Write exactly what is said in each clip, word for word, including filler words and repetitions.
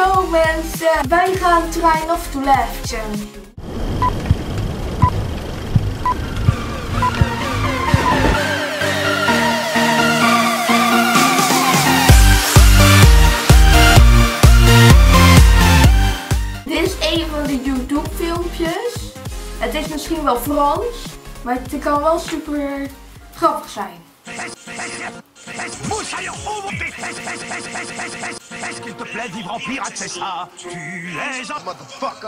Yo mensen, wij gaan Train of to Left challenge doen. Dit is een van de YouTube filmpjes. Het is misschien wel Frans, maar het kan wel super grappig zijn. Est-ce qu'il te plaît de vivre en pirate, c'est ça? Tu es un motherfucker.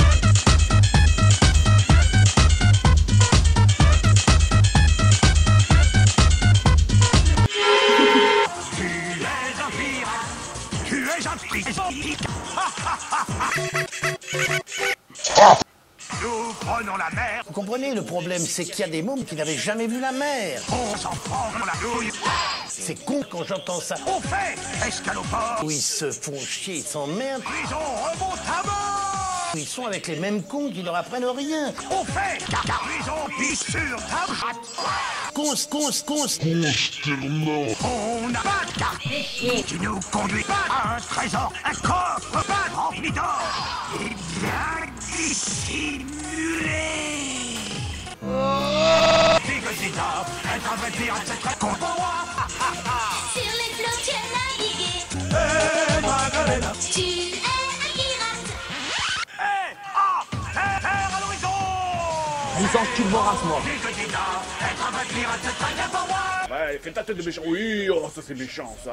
Tu es un pirate. Tu es un pirate. Nous prenons la mer. Vous comprenez, le problème, c'est qu'il y a des mômes qui n'avaient jamais vu la mer. On s'en prend dans la douille. C'est con quand j'entends ça. On fait escaloport. Où ils se font chier, ils s'emmerdent. Prison remonte à bord. Ils sont avec les mêmes cons qui leur apprennent rien. On fait prison pisse sur ta chatte. Cons, cons, cons. On n'a pas de carte. Tu nous conduis pas à un trésor, un coffre pas rempli d'or. Et bien dissimulé. Tigre-tigre, être un vrai pirate, c'est très con pour moi. Sur les flots tu as navigué. Hey, Magdalena. Tu es un pirate. Hey, ah, terre, terre à l'horizon. Vous enculez de race, moi. Tigre-tigre, être un vrai pirate, c'est très bien pour moi. Ouais, fais ta tête de méchant. Oui, oh, ça c'est méchant, ça.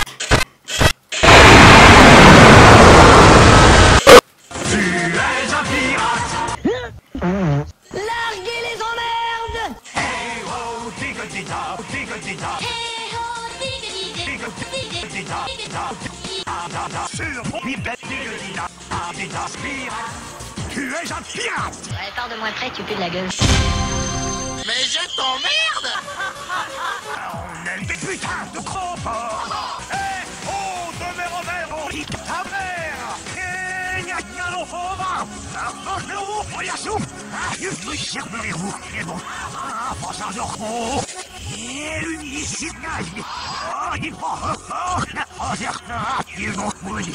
Tu es un pirate. Larguez les emmerdes. Hey, oh, tigre-tigre, tigre-tigre. Hey ho, tigre-tigre, tigre-tigre, tigre-tigre. Sur mon bibet, tigre-tigre, tigre-tigre, pirate. Tu es un pirate. Ouais, pars de moins près, tu pues de la gueule. Mais je t'emmerde. On est des putains de gros porcs. Eh, oh, de mes revers, oh, nique ta mère. Eh, gna gna l'eau fauve. Arrange le roux, oh, y'a soupe. Ah, je suis chercherez-vous. Et bon, ah, pense à leur con. Et l'unicité, oh, il faut, oh, oh, oh, certain, ils vont mourir.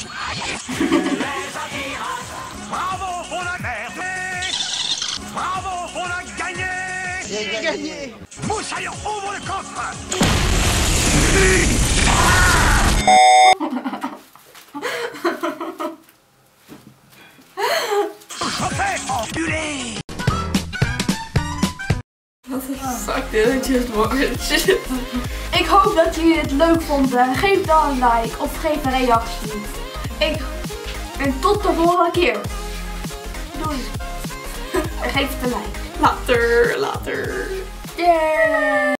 Bravo, on a merdé. Bravo, on a gagné. J'ai gagné. Moussaillon, ouvre le coffre. Chauffé, enculé. Fuck dit, just watch. Ik hoop dat jullie het leuk vonden. Geef dan een like of geef een reactie. Ik... En tot de volgende keer. Doei. En geef het een like. Later, later. Yeah.